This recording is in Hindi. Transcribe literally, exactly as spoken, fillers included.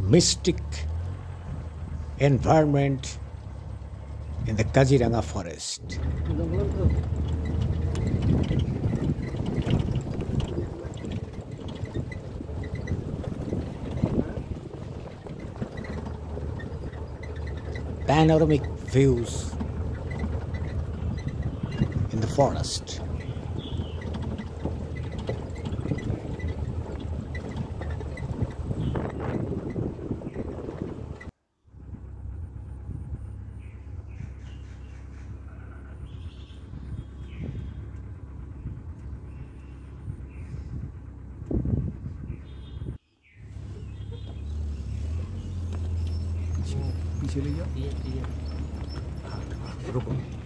mystic environment in the Kaziranga forest. Panoramic views in the forest. पीछे ले जाओ। रुको।